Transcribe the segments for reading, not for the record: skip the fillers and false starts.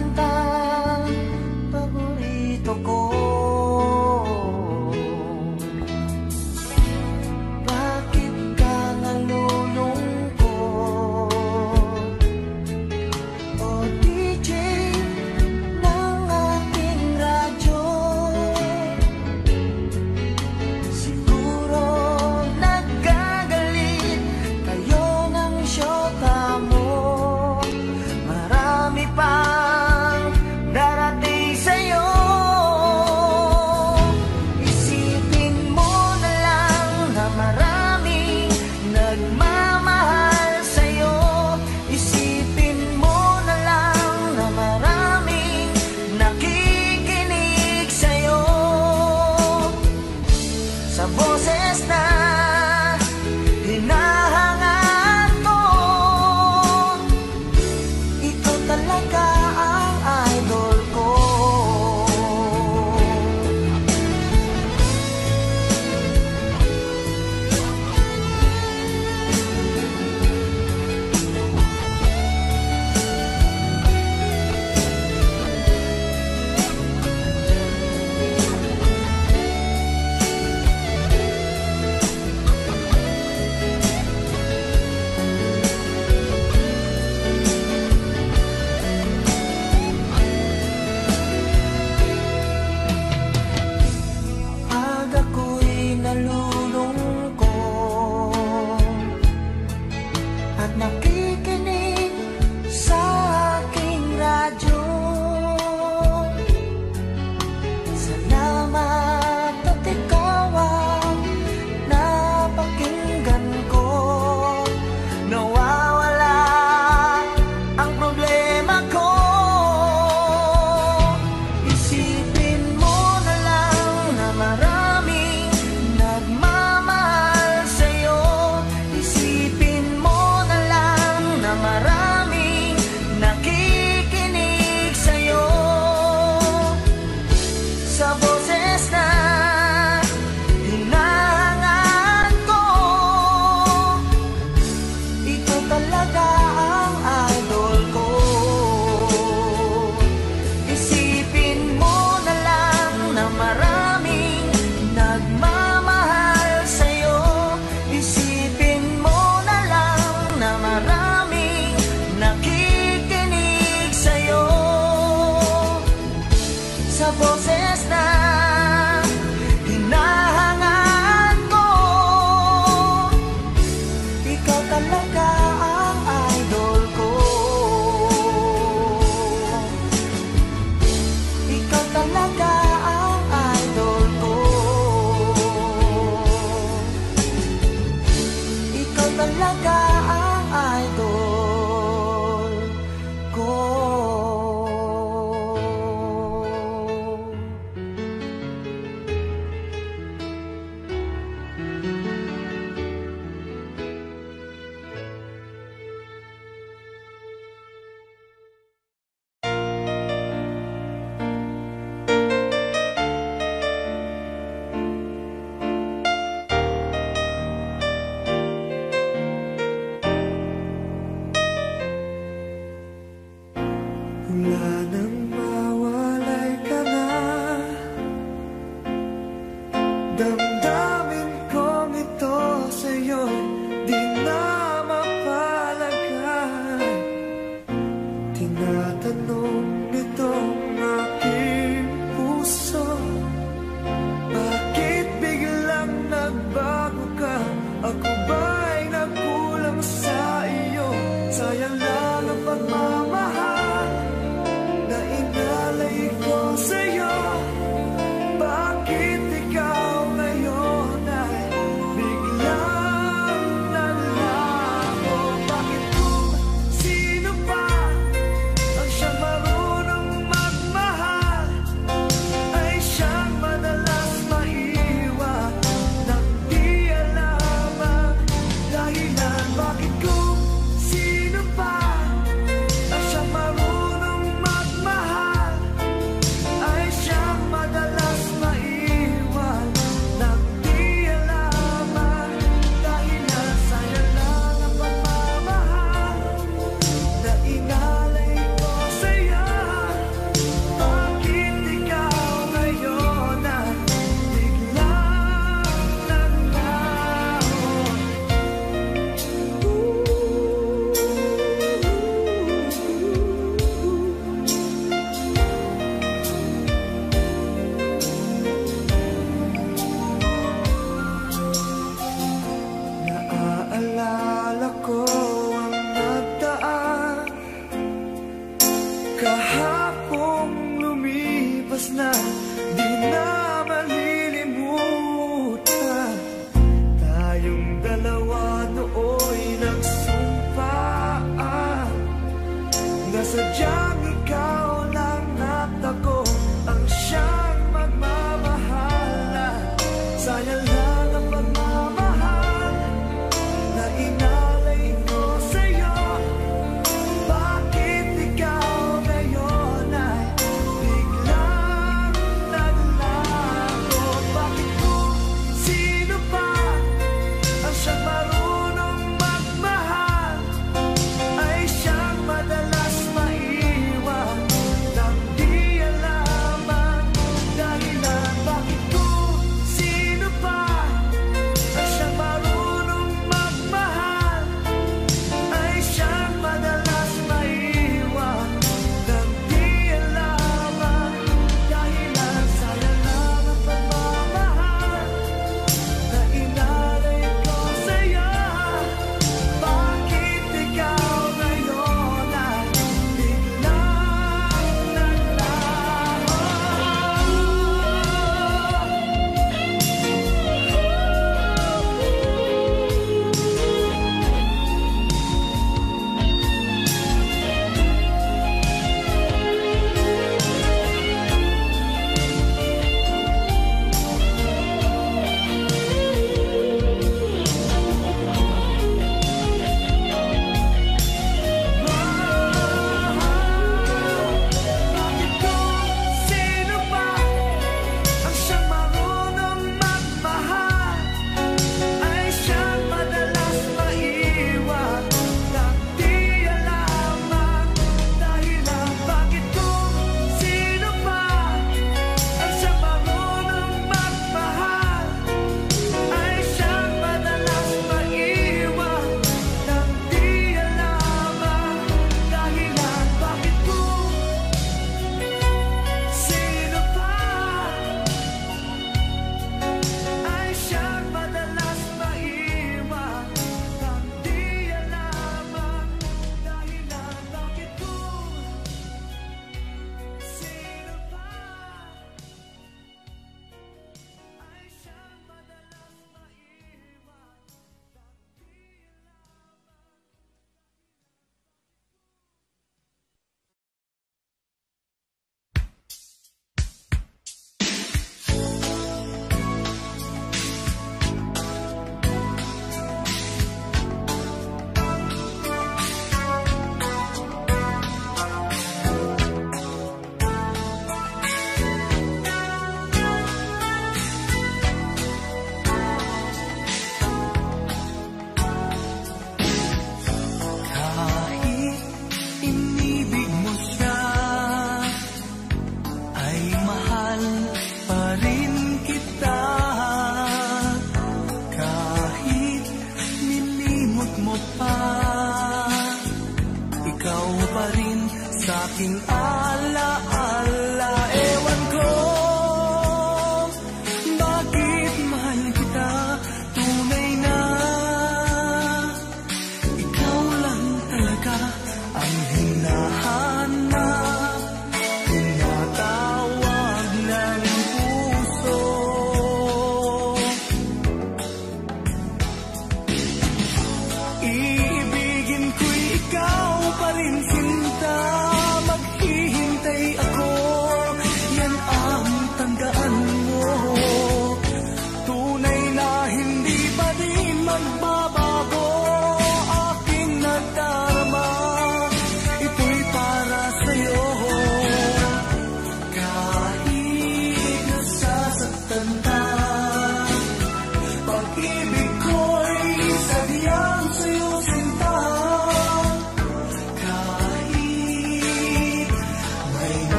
kantang paborito ko. Bakit ka nalulungkot? O DJ ng ating radyo, siguro nagagalit kayo ng syota mo. Marami pang darating sa'yo. Isipin mo na lang na maraming nagmamahal sa'yo. Isipin mo na lang na maraming nakikinig sa'yo. Sa boses na hinahangaan ko, ikaw talaga ang idol ko. Pag ako'y nalulungkot at nakikinig sa aking radyo, salamat at ikaw ang napakinggan ko. Nawawala ang problema ko. Isipin mo na lang na maraming nagmamahal sa'yo. Isipin mo na lang na maraming nakikinig sa'yo. Sa boses na hinahangaan ko, ikaw talaga ang idol ko. Isipin mo na lang na maraming nagmamahal sa'yo. Isipin mo na lang na maraming nakikinig sa'yo. Sa boses na hinahangaan ko, ikaw talaga ang idol ko. Ikaw talaga ang idol ko. Ikaw talaga ang idol ko. Wala nang mawalay ka na, damdamin kong ito sa'yo di na mapalagay. Tinatanong nitong aking puso, bakit biglang nagbago ka? Ako ba'y nagkulang sa iyo? Sayang lang ang pagmamahal na Kahapong lumipas na, di na malilimutan. Tayong dalawa nooy nagsumpaan na sadyang ikaw lang at ako ang siyang magmamahalan. Sayang lang ang pagmamahal na inalay ko sa'yo. Bakit ikaw ngayon ay biglang naglago? Bakit kung sino pa ang siyang marunong magmahal ay siyang madalas maiwan?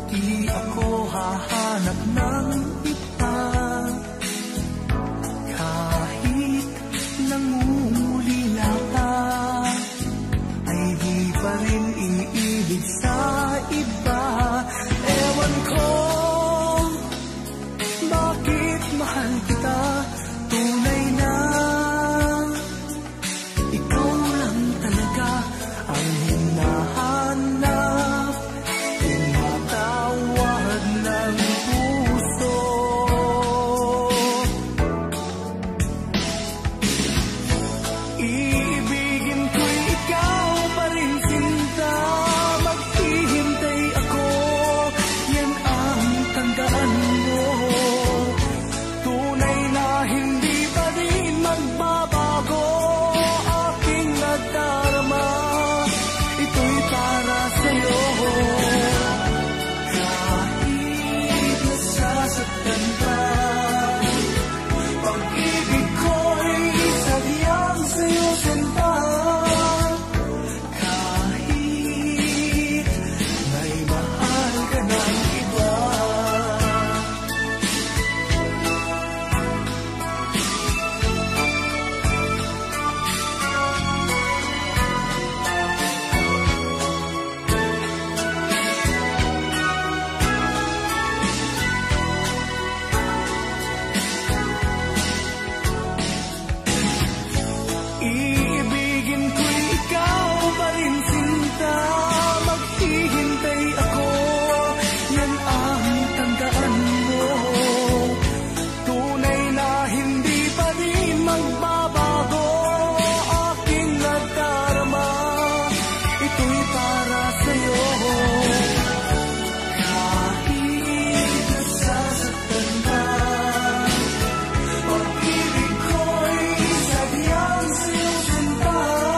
di ako hahanap ng iba. Kahit nangungulila ka, ay di pa rin iibig sa iba. Ewan ko bakit mahal kita, tunay na ikaw lang talaga ang hinahanap, tinatawag ng puso. Iibigin ko'y ikaw pa rin, sinta. Maghihintay ako, yan ang tandaan mo. Tunay na hindi pa rin magbabago aking nadarama, ito'y para sa'yo. Kahit nasasaktan ka, pag-ibig ko'y sadyang sa'yo, sinta. Kahit may mahal ka ng iba. Iibigin ko'y ikaw pa rin, sinta. Maghihintay ako, yan ang tandaan mo. Tunay na hindi pa rin magbabago aking nadarama, ito'y para sa'yo. Kahit nasasaktan ka, pag-ibig ko'y sadyang sa'yo, sinta.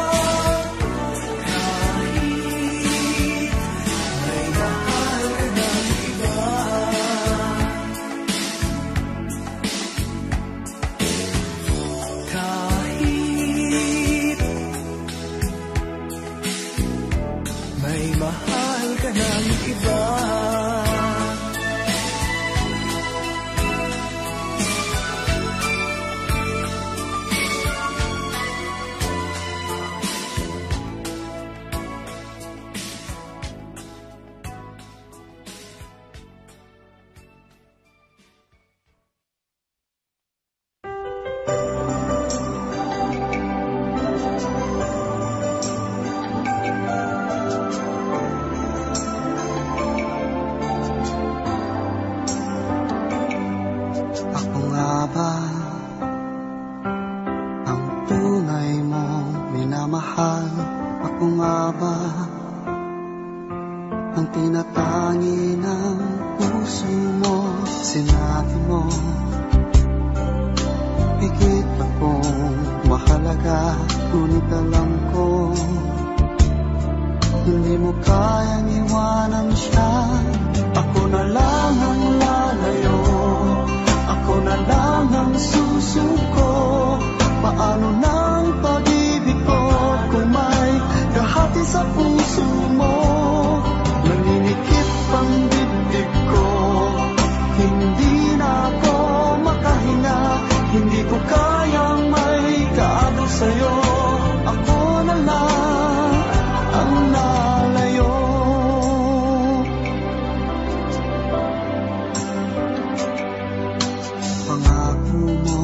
Kahit may mahal ka ng iba. Kahit may mahal ka ng iba. Ako nga ba ang tunay mong minamahal? Ako nga ba ang tinatangi ng puso mo? Sinabi mo higit akong mahalaga, ngunit alam ko hindi mo kayang iwanan siya. Ako na lang ang lalayo, ako na lang ang susuko. Paano ng pag-ibig ko kung may kahati sa puso mo? Naninikip ang dibdib ko, hindi na ako makahinga. Hindi ko kayang may kaagaw sa'yo. Ako na lang ang lalayo. Pangako mo,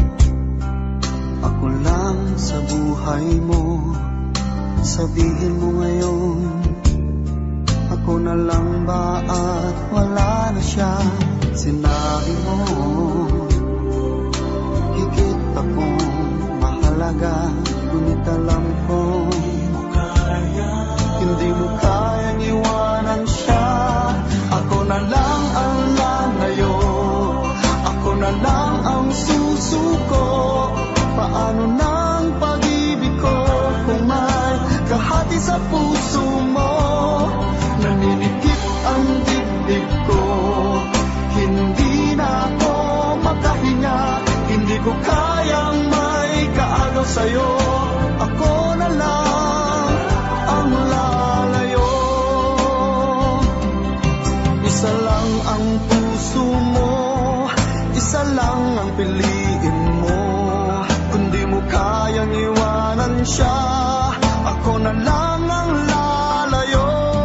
ako lang sa buhay mo. Sabihin mo ngayon, ako na lang ba at wala na siya? Sinabi mo higit akong mahalaga, ngunit alam ko hindi mo kayang iwanan siya. Ako na lang ang lalayo, ako na lang ang susuko. Paano ng pag-ibig ko kung may kahati sa puso mo? Naninikip ang dibdib ko, hindi na ako makahinga. Hindi ko kayang may kaagaw sa'yo. Ako na lang ang lalayo. Isa lang ang puso mo, isa lang ang piliin mo. Kung di mo kayang iwanan siya, ako na lang ang lalayo.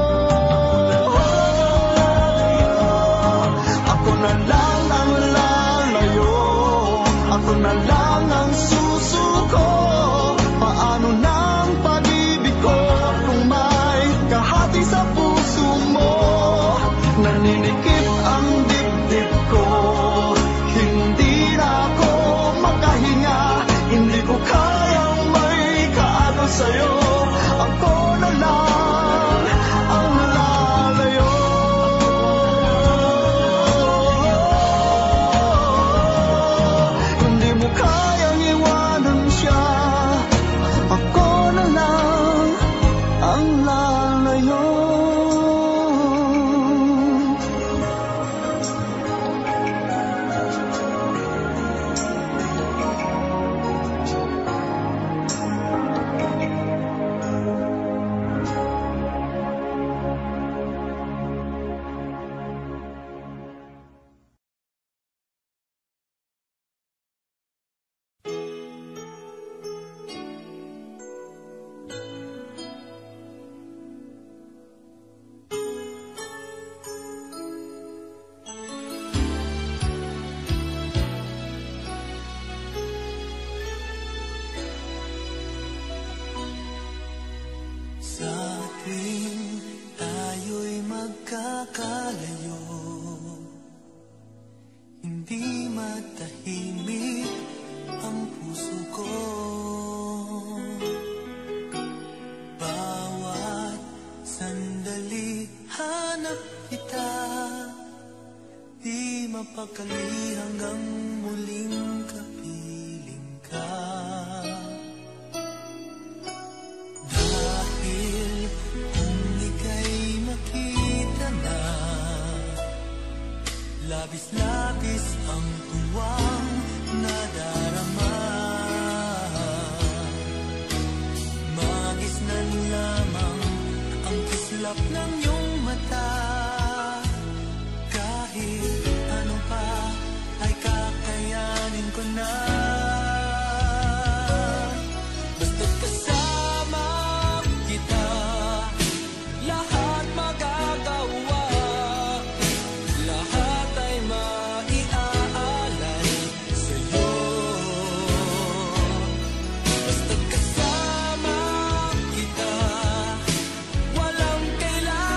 Ako na lang ang lalayo. Ako na lang ang susuko. Paano na ang pag-ibig ko kung may kahati sa puso mo? Naninikip ang dibdib ko, hindi na ako makahinga. Hindi ko kayang may kaano sa'yo. Ako na lang ang lalayo. Hindi mo kayang iwanan siya, ako na lang ang lalayo. Sa tuwing tayo'y magkakalayo, hindi matahimik ang puso ko. Bawat sandali hanap kita, di mapakali hanggang muling kapiling ka. Labis-labis ang tuwang nadarama. Magisnan lamang ang kislap ng iyong mata. Kahit ano pa ay kakayanin ko na. Basta't kasama kita, lahat magagawa. Lahat ay maiaalay sa'yo. Basta't kasama kita, walang kailangan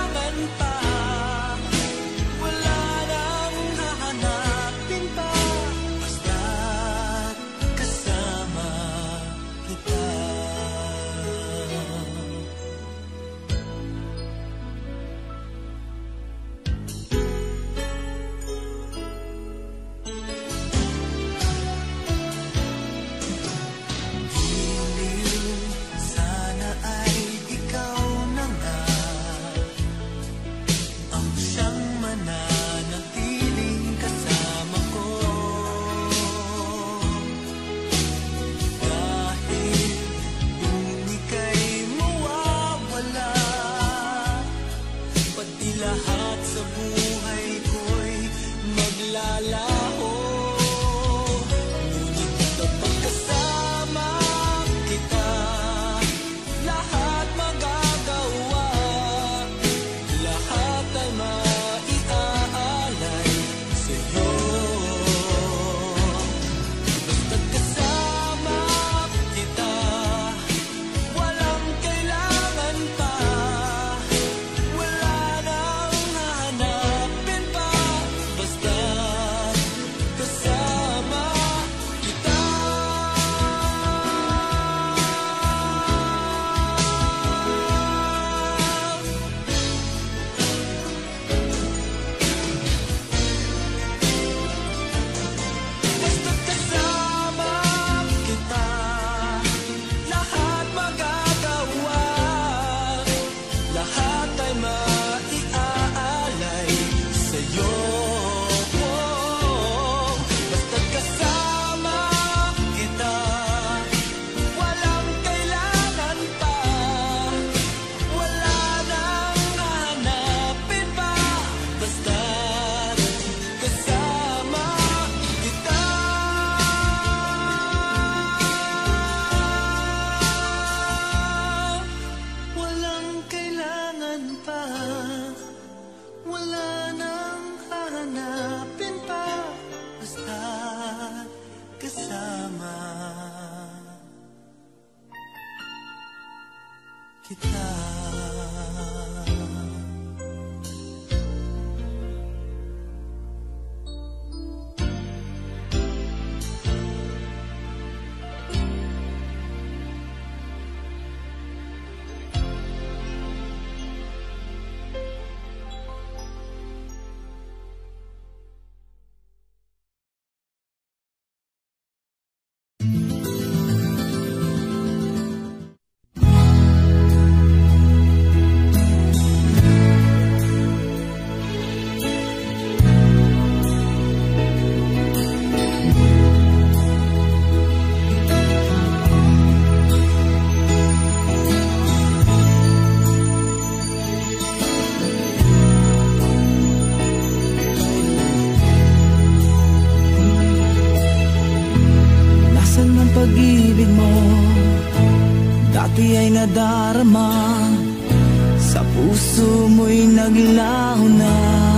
pag-ibig mo dati ay nadarama, sa puso mo'y naglaho na.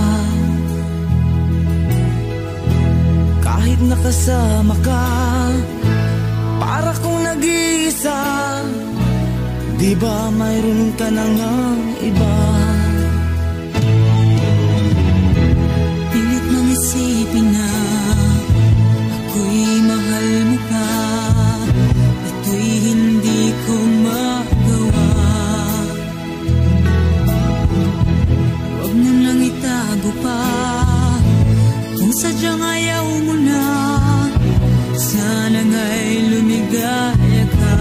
Kahit nakasama ka, para kong nag-iisa, di ba mayroon ka na ngang iba? Pilit mang isipin na ako'y mahal mo pa, ito'y hindi ko magawa. Huwag mo nang itago pa, kung sadyang ayaw mo na, sana nga'y lumigaya ka.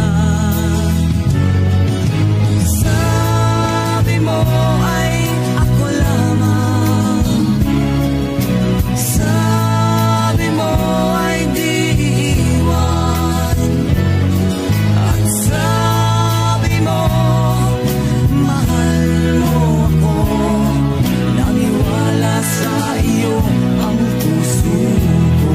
Sabi mo ay ako lamang, sabi mo ay di iwan, at sabi mo mahal mo ako, naniwala sa iyo ang puso ko.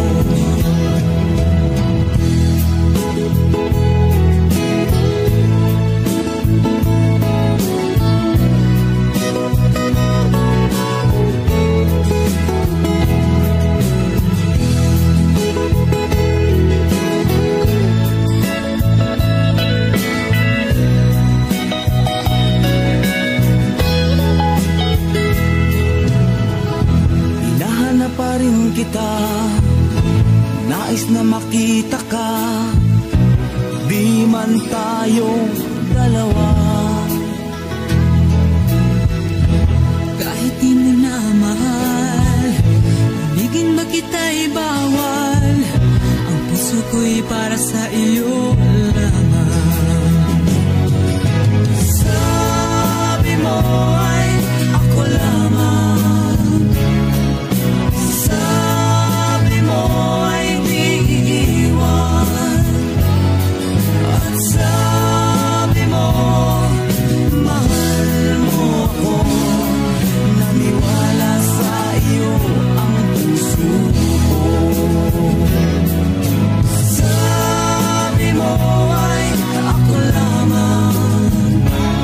Hinahanap pa rin kita, nais na makita ka, di man tayong dalawa. Kahit di mo na mahal, ibigin ba kita'y bawal, ang puso ko'y para sa iyo lamang. Sabi mo ay ako lamang, sabi mo ay di iwan, at sabi mo mahal mo ako, naniwala sa iyo ang puso ko. Sabi mo ay ako lamang,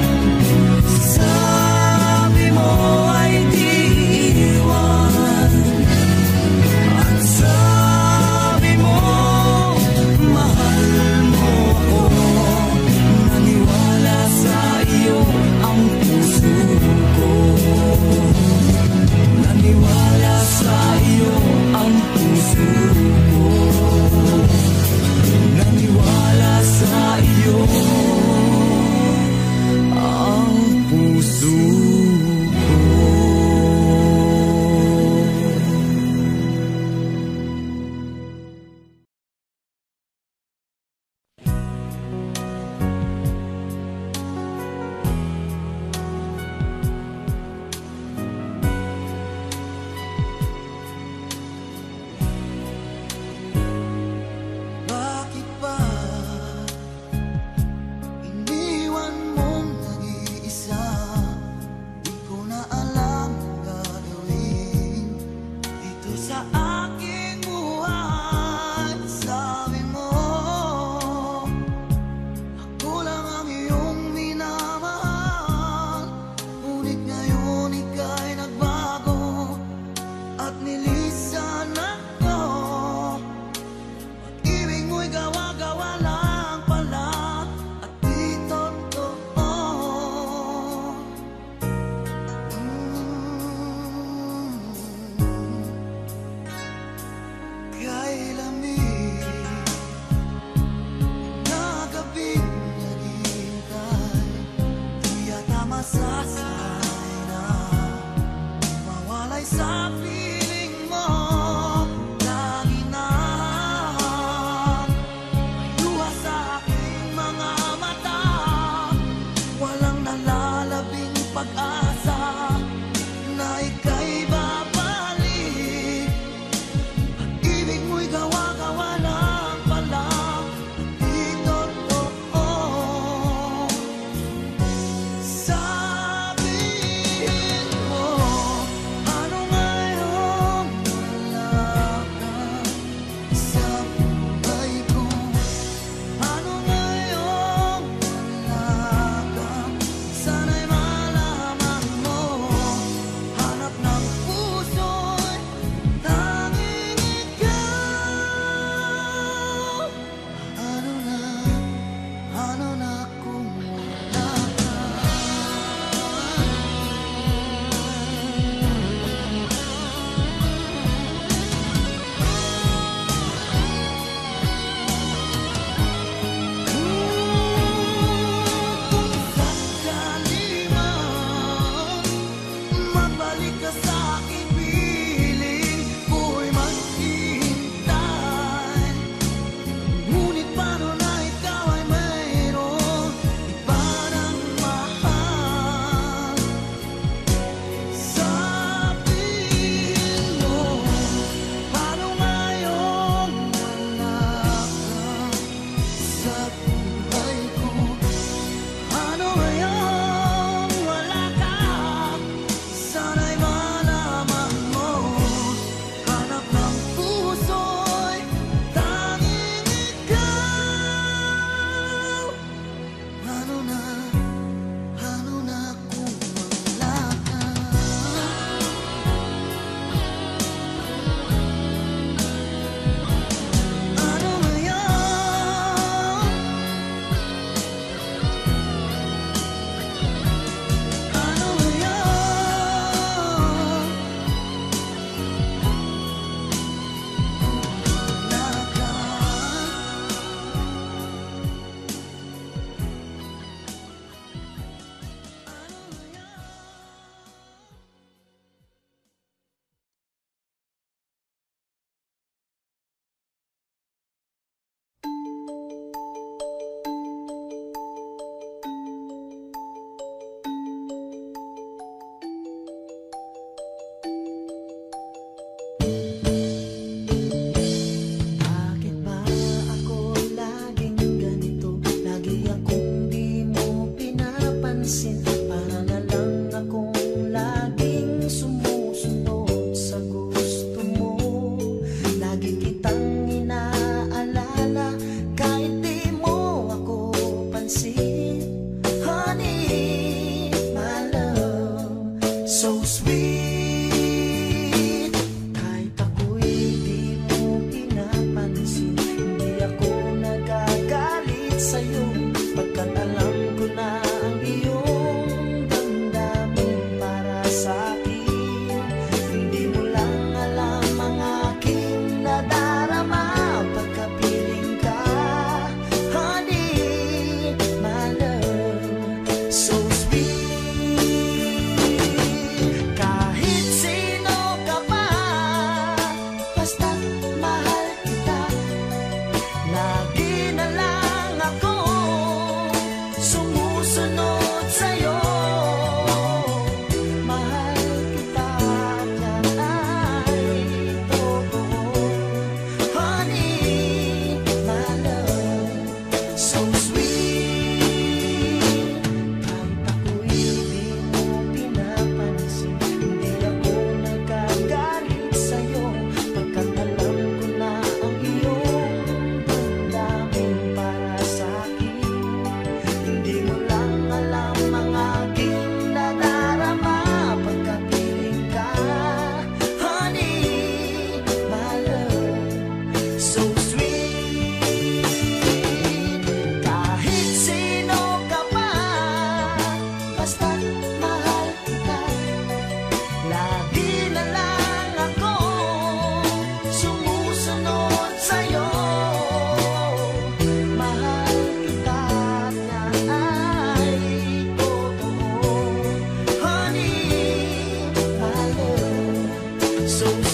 sabi mo ay di iwan, at sabi mo mahal mo ako, naniwala sa iyo ang puso ko. Naniwala sa iyo ang puso ko, naniwala sa iyo ang puso ko.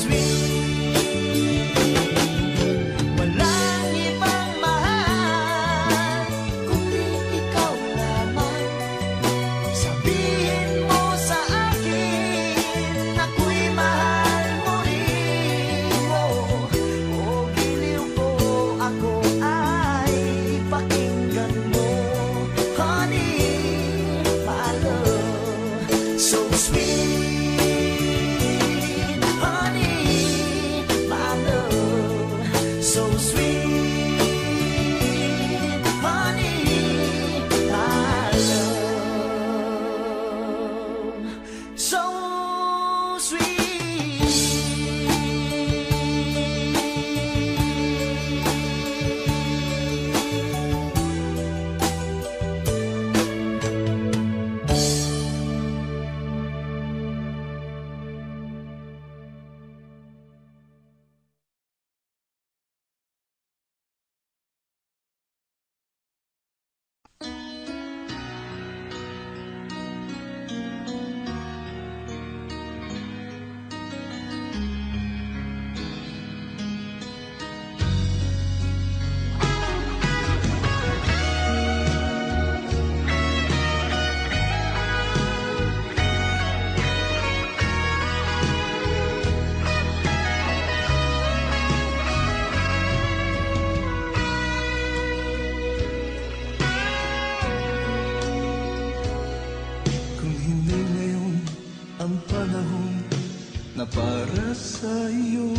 Para sa iyo,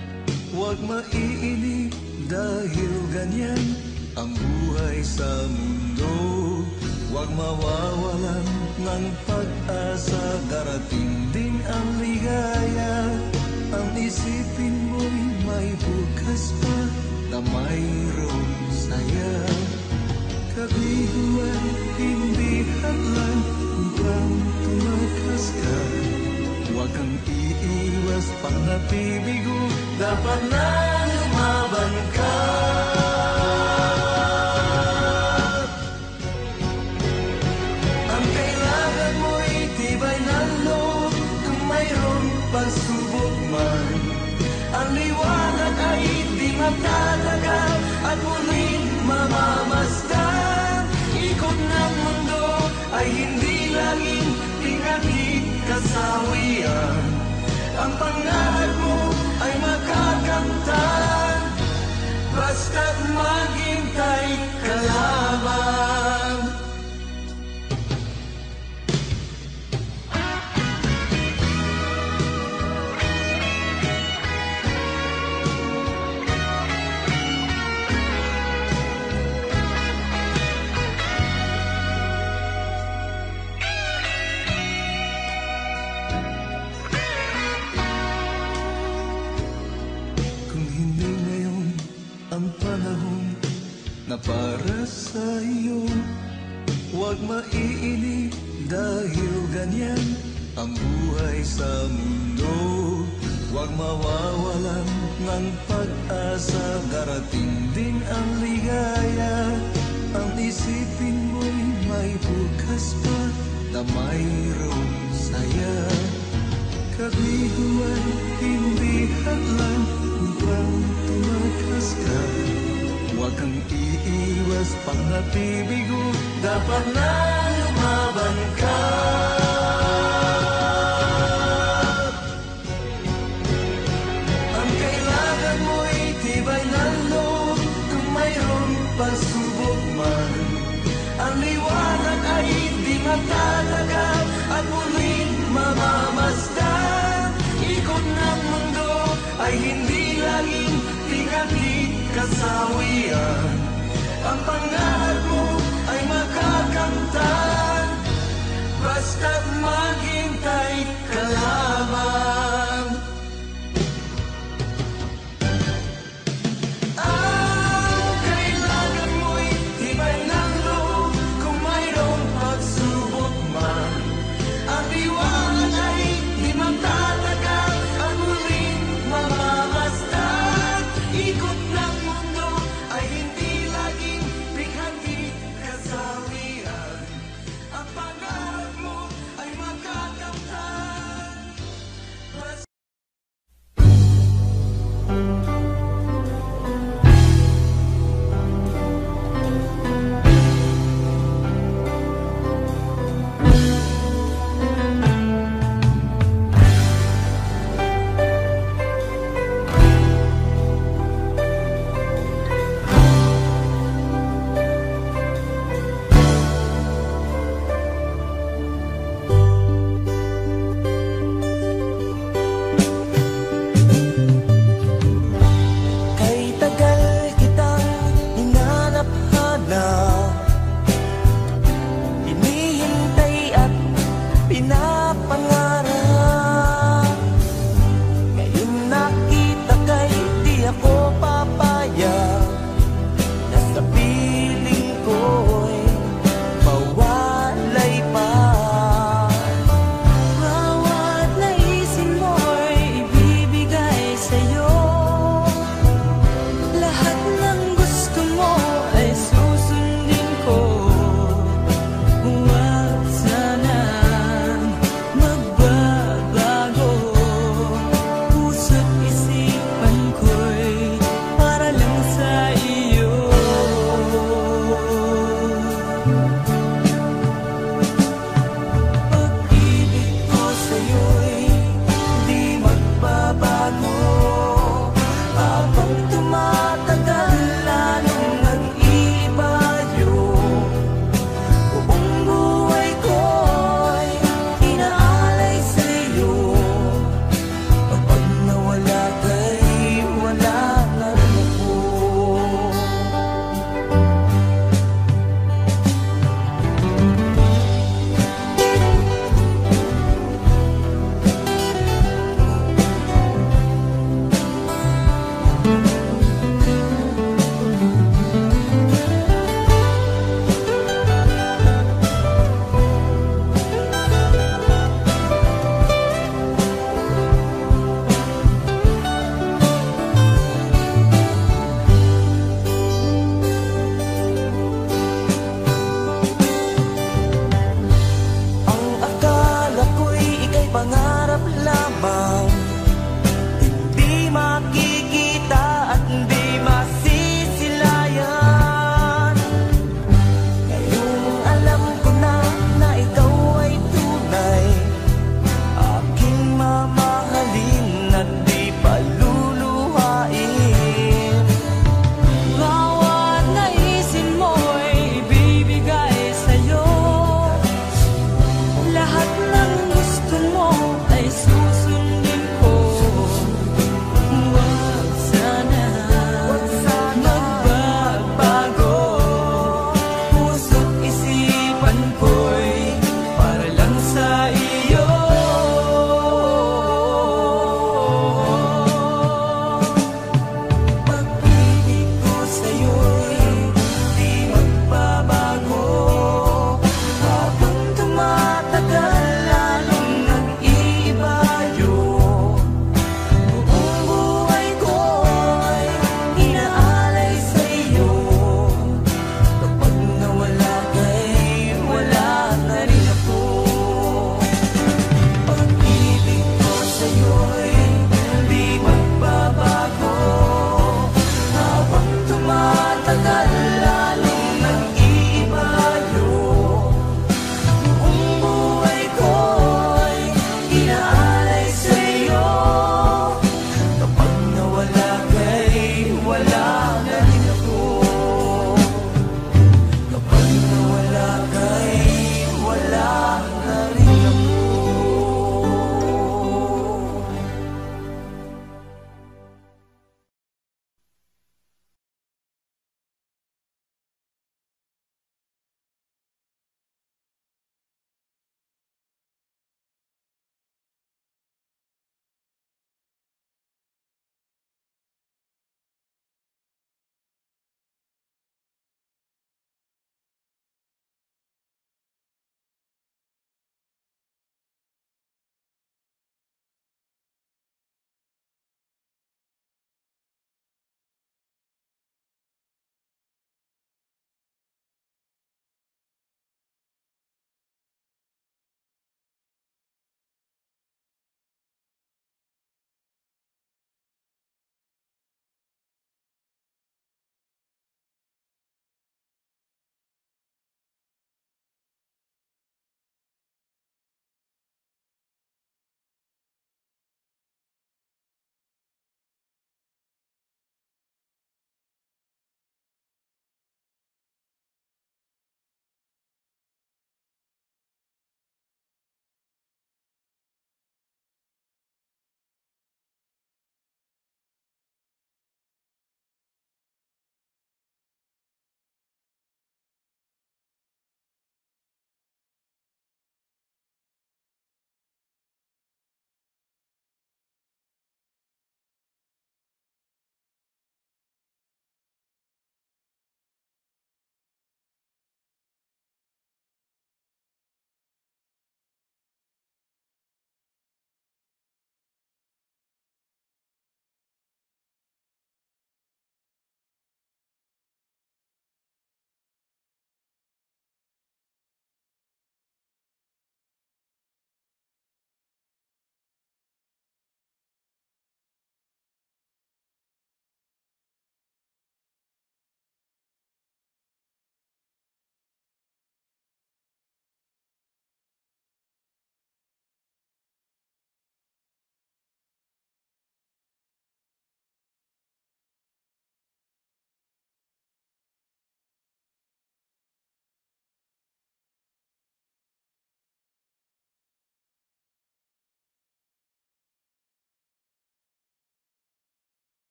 huwag maiinip dahil ganyan ang buhay sa mundo. Huwag mawawalan ng pag-asa, darating din ang ligaya. Ang isipin mo'y may bukas pa na mayroong saya. Kabiguan, hindi hadlang upang tumakas ka. Huwag kang iiwas pang nabibigo, dapat na lumaban ka. Ang kailangan mo'y tibay ng loob, kung mayroong pagsubok man. Ang liwanag ay di matatagal at muling mamamasdan. Ikot ng mundo ay hindi laging tingatid kasawian. Ang pangarap mo ay makakamtan, basta't maghintay ka lamang. Na para sa iyo, huwag maiinip dahil ganyan ang buhay sa mundo. Huwag mawawalan ng pag-asa, darating din ang ligaya. Ang isipin mo'y may bukas pa na mayroong saya. Kabiguan, hindi hadlang upang tumakas ka. Huwag kang iiwas pang nabibigo, dapat na lumaban ka. Ang kailangan mo'y tibay ng loob, kung mayroong pagsubok man. Ang liwanag ay di matatagal at muling mamamasdan. Ikot ng mundo ay hindi laging tingatid kasawian. Ang pangarap mo ay makakamtan, basta't maghintay ka lamang. Ang kailangan mo'y tibay ng loob, kung mayroong pagsubok man. Ang liwanag ay di magtatagal at muling mamamasdan. Ikot ng mundo ay hindi laging bighatid kasawian. Ang pangarap mo ay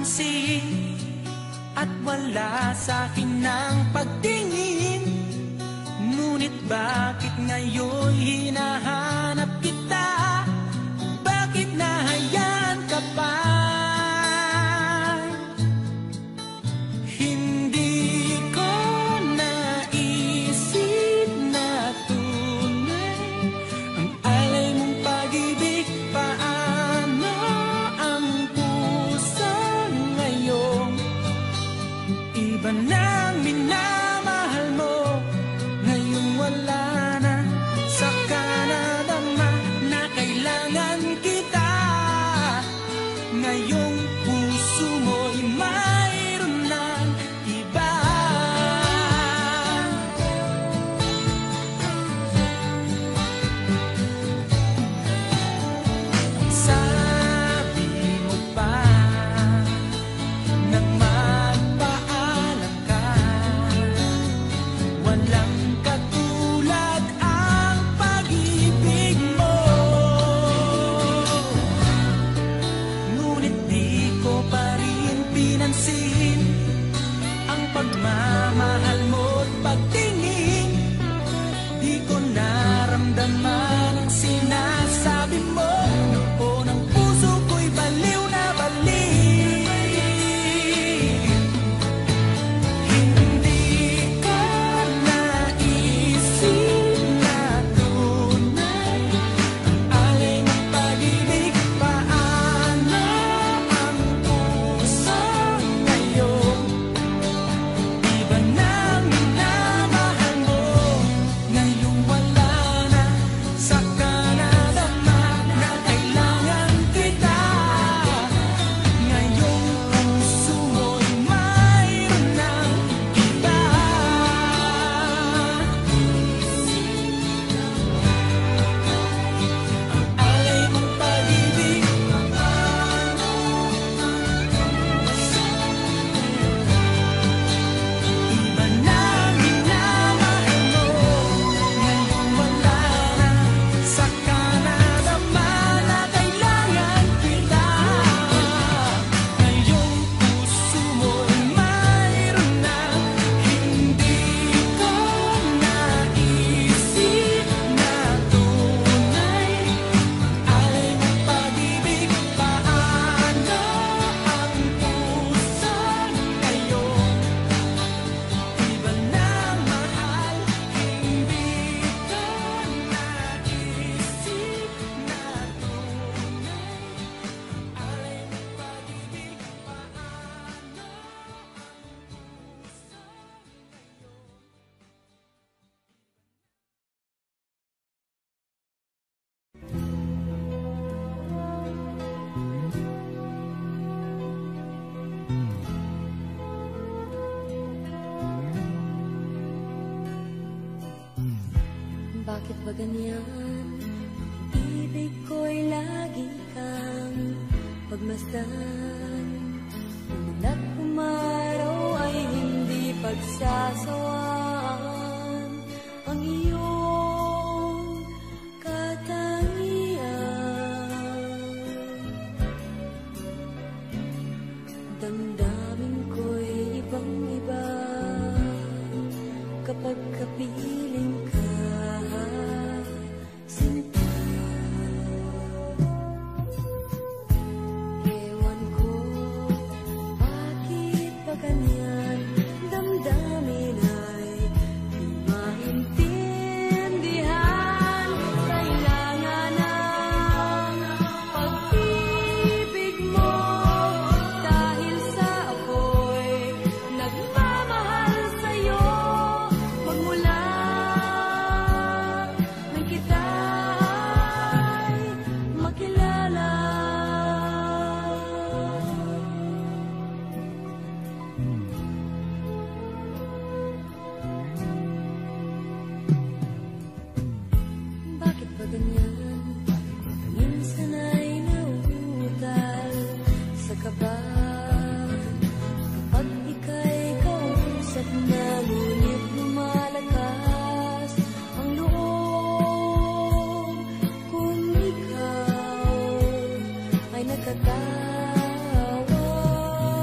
napansin at wala sa'kin ng pagtingin. Ngunit bakit ngayon hinahanap kita? Bakit nahayaan ka pa? Hindi ko naisip na tunay ang alay mong pag-ibig. Paano ang puso ngayon? Iba nang minamahal mo, ngayong wala na. Saka nadama na kailangan kita. Ngayong puso mo'y mayroon ng iba. Sabi mo pa nang magpaalam ka, walang katulad ang pag-ibig mo. Ngunit di ko pa rin pinansin ang pagmamahal mo't pagtingin. Di ko naramdaman ang sinasabi mo. Noon ang puso ko'y baliw na baliw. Hindi ko naisip na tunay ang alay ng pag-ibig. Paano ang puso ngayon? Iba nang minamahal mo, ngayong wala na. Saka nadama na kailangan kita. Ngayong puso mo'y mayroon ng iba. Ang alay mong pag-ibig, iba nang minamahal mo, ngayong wala na. Saka nadama na kailangan kita. Ngayong puso mo'y mayroon na. Hindi ko naisip na tunay alay mong pag-ibig. Paano ang puso ngayon? Iba na mahal. Hindi ko naisip na tunay alay mong pag-ibig. Paano Bakit ba ganyan? Ibig ko'y lagi kang pagmasdan. Umulat umaraw ay hindi pagsasawaan. Ang iyong katangian, damdamin ko'y ibang-iba kapag kapiling ka. Sinta, ewan ko bakit ba ganyan. Damdamin ay di maintindihan. Kailangan ng pag-ibig mo, dahil sa ako'y nagmamahal sa'yo. Magmula nang kita'y makilala. Bakit ba ganyan? Minsan ay nauutal sa kaba. Kapag ika'y kausap na, ngunit lumalakas ang loob. Kung ikaw ay nakatawa,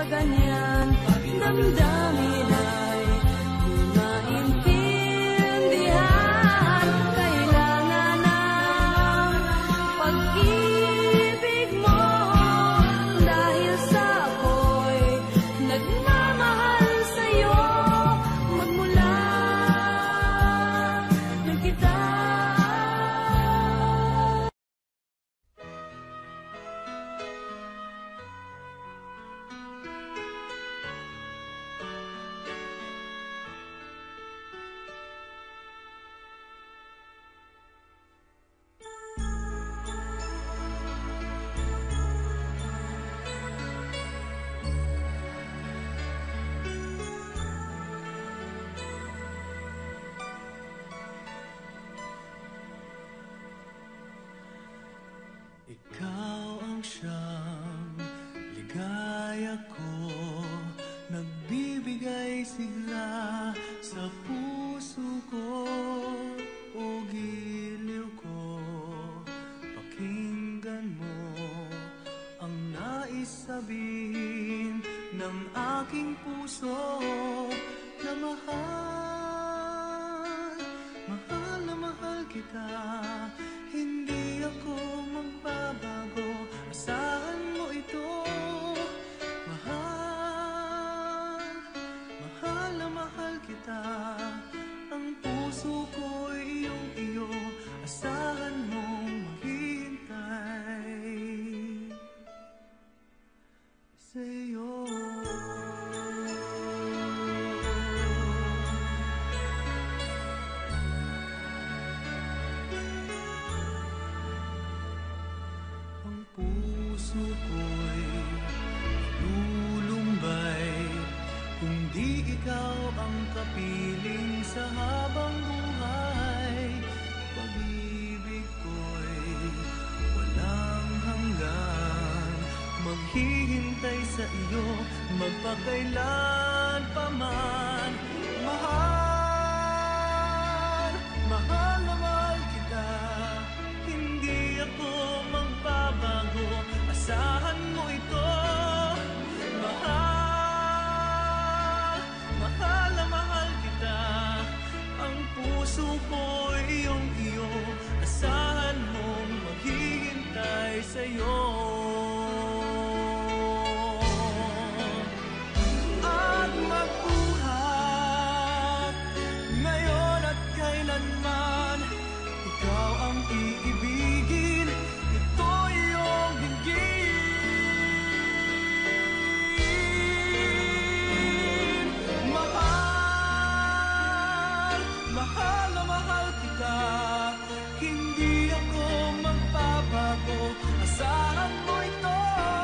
ganyan? Damdamin ay di maintindihan. Kailangan ng pag-ibig mo, dahil sa ako'y nagmamahal sa'yo. Magmula nang kita Ikaw ang siyang ligaya ko, nagbibigay sigla sa puso ko. O giliw ko, pakinggan mo ang nais sabihin ng aking puso. Na mahal, mahal na mahal kita. Hindi ako magbabago, asahan mo ito. Mahal, mahal na mahal kita. Ang puso ko'y iyong iyo, asahan mong maghihintay sa'yo. Ang puso ko'y lulumbay kung di ikaw ang kapiling sa habang buhay. Pag-ibig ko'y walang hanggan, maghihintay sa iyo magpakailan pa man. Mahal, mahal na mahal kita. Hindi ako magbabago, asahan mo ito. Mahal, mahal na mahal kita. Ang puso ko'y iyong iyo, asahan mong maghihintay sa'yo. At magbuhat ngayon at kailanman, ikaw ang iibigin, ito iyong dinggin. Mahal, mahal na mahal kita. Hindi ako magbabago, asahan mo ito.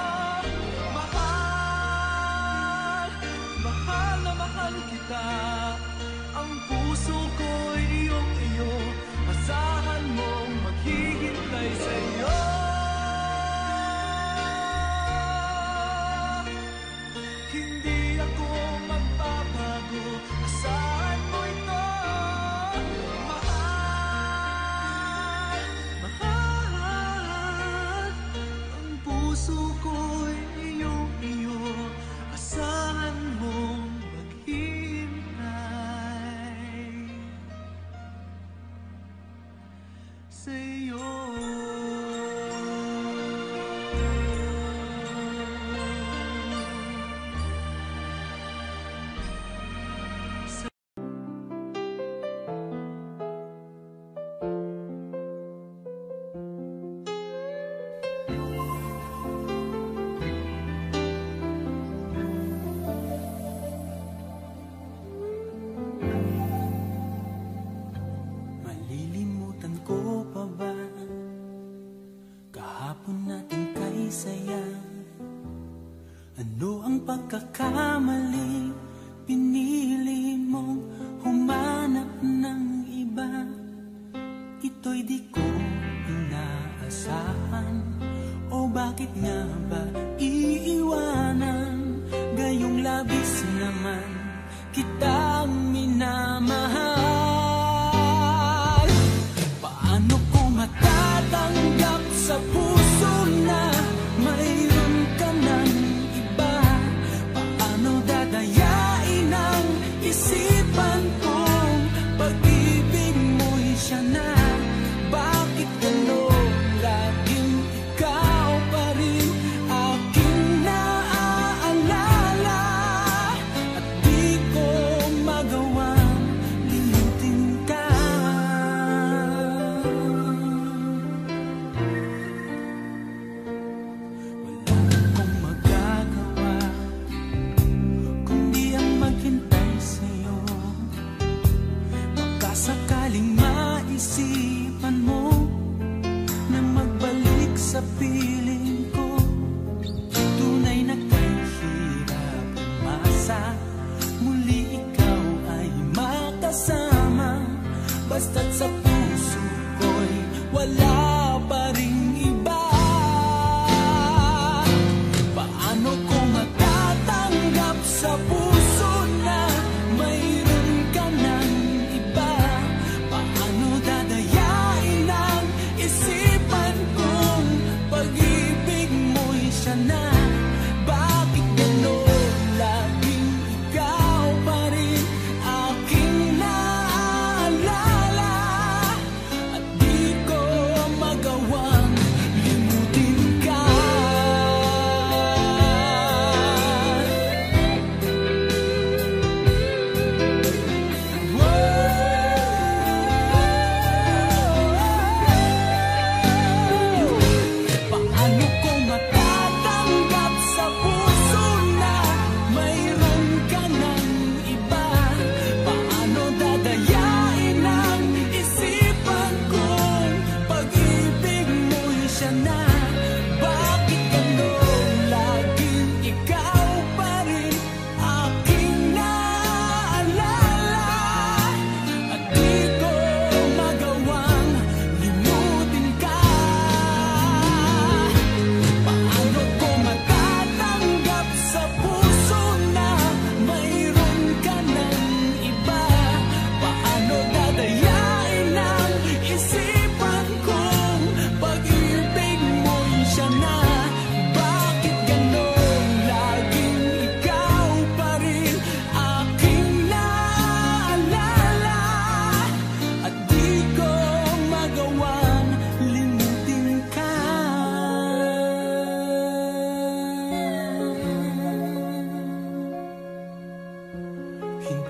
Mahal, mahal na mahal kita. Ang puso ko'y iyong iyo, asahan mong maghihintay sa'yo. Hindi ako magbabago, asahan mo ito. Mahal, mahal. Ang puso ko'y iyong iyo, asahan mong maghihintay sa'yo. Malilimutan ko pa ba kahapon natin kay saya? Ano ang pagkakamali? Pinili mong humanap ng iba. Ito'y di ko inaasahan. O bakit nga ba iiwanan? Gayong labis naman kitang minamahal. Paano ko matatanggap sa puso na mayroon ka ng iba?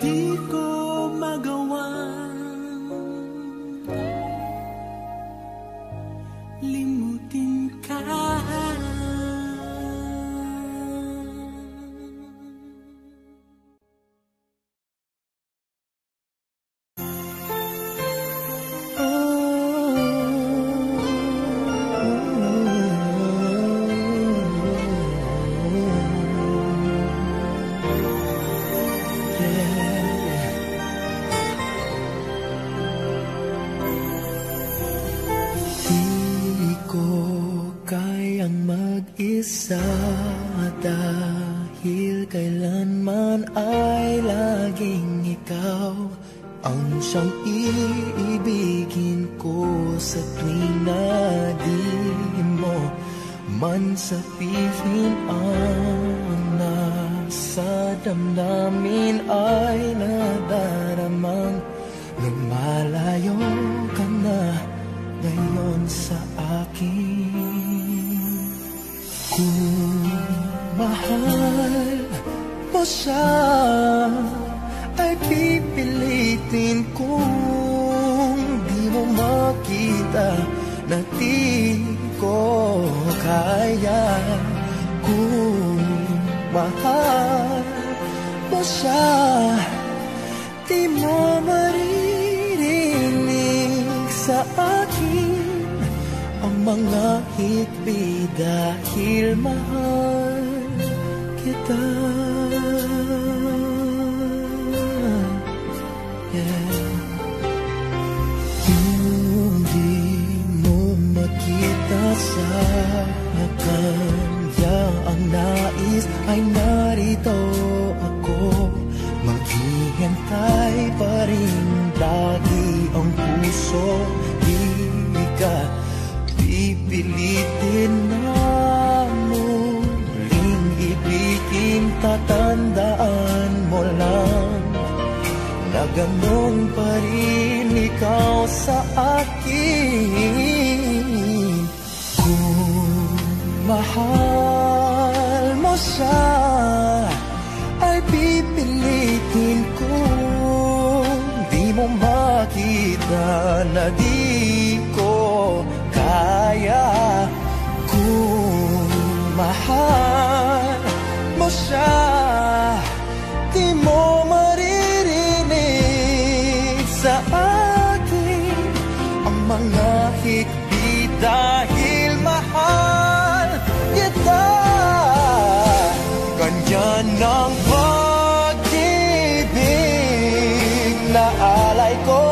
di ko magawang limutin ka. Isa dahil kailanman ay laging ikaw ang siyang iibigin ko sa tuwing na di mo man sabihin ang nasa damdamin ay nadaramang lumalayo ka na ngayon sa akin. Kung mahal mo siya, ay pipilitin kung di mo makita na di ko kaya. Kung mahal mo siya, di mo maririnig sa akin ang mga hikbi dahil mahal kita. Yeah. Kung di mo makita sa kanya ang nais, ay narito ako. Maghihintay pa rin lagi ang puso, di ka pipilitin na muling ibigin. Tatandaan mo lang na ganon pa rin ikaw sa akin. Kung mahal mo siya, ay pipilitin kung di mo makita na di ko kaya. Kung mahal mo siya, di mo maririnig sa akin ang mga hikbi dahil mahal kita. Ganyan ang pag-ibig na alay ko.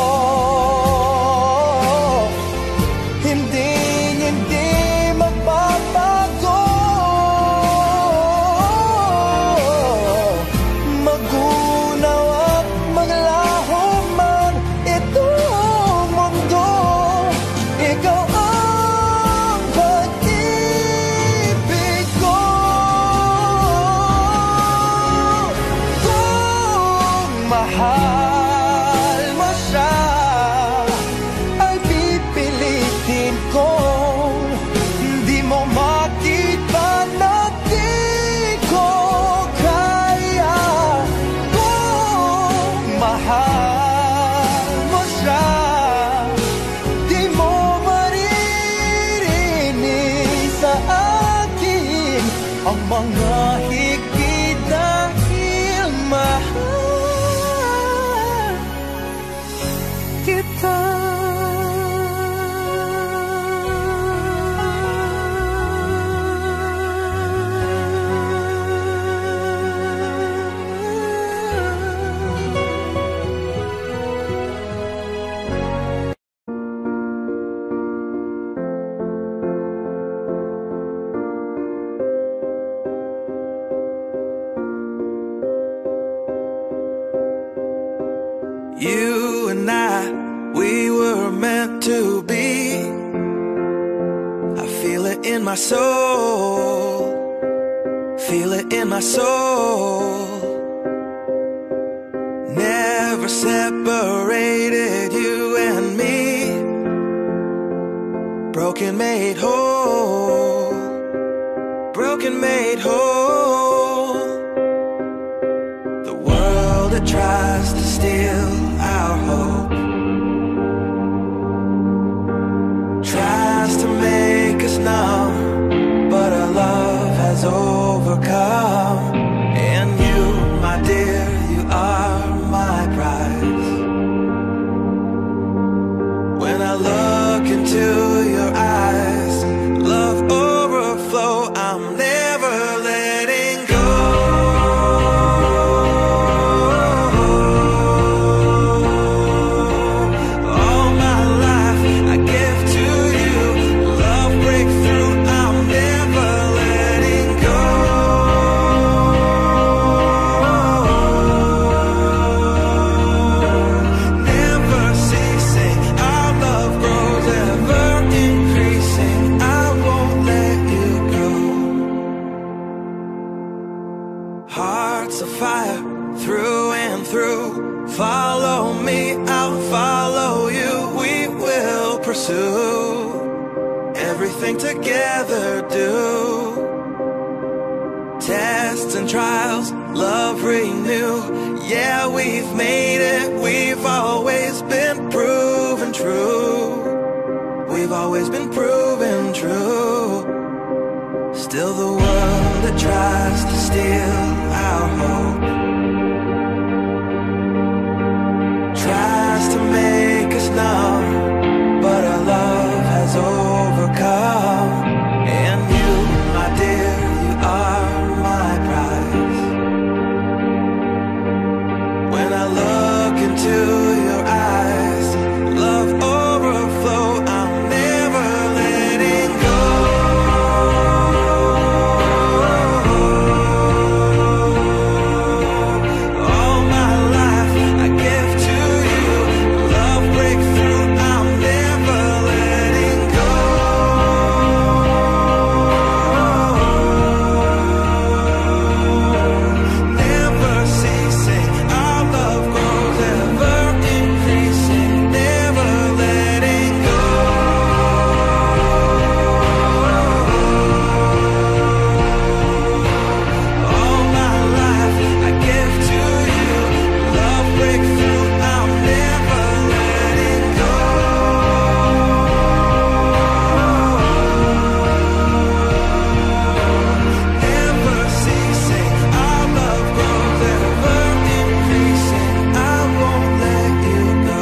Ang mga higpit dahil mahal kita. You and I, we were meant to be. I feel it in my soul, feel it in my soul. Never separated, you and me. Broken made whole, broken made whole. The world that tries to steal our hope, tries to make us numb, but our love has overcome. And you, my dear, you are my prize. When I look into your eyes, love overflow, I'm never letting go. All my life I give to you, love breakthrough, I'm never letting go. Never ceasing, our love grows ever increasing, I won't let you go. Hearts of fire through and through, follow me, I'll follow you, we will pursue everything together, do tests and trials, love renew. Yeah, we've made it, we've always been proven true, we've always been proven true. Still the world that tries to steal our hope, tries to make us numb, but our love has overcome. And you, my dear, you are my prize. When I look into your eyes, love overflow, I'm never letting go. All my life I give to you, love breakthrough, I'm never letting go. Never ceasing, our love grows ever increasing, never letting go. All my life I give to you, love breakthrough, I'm never letting go. Never ceasing, our love grows ever increasing, I won't let you go.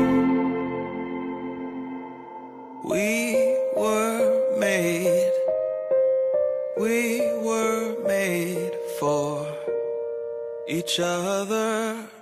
We were made for each other.